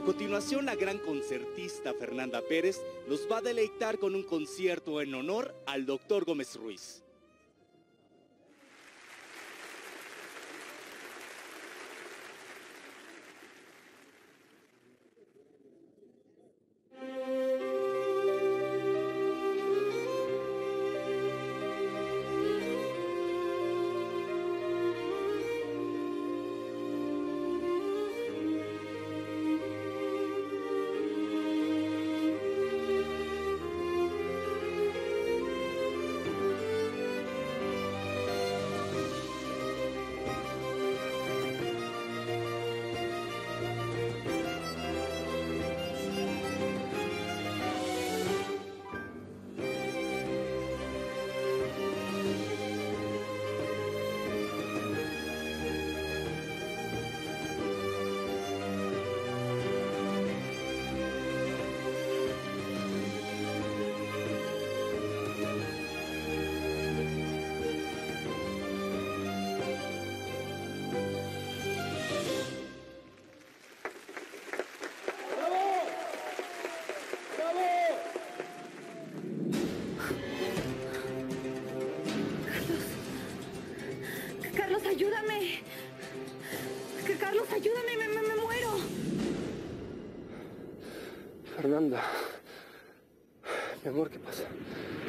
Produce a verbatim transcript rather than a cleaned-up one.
continuación, la gran concertista Fernanda Pérez nos va a deleitar con un concierto en honor al doctor Gómez Ruiz. ¡Ayúdame! ¡Carlos, ayúdame! ¡Me, me, me muero! Fernanda. Mi amor, ¿qué pasa?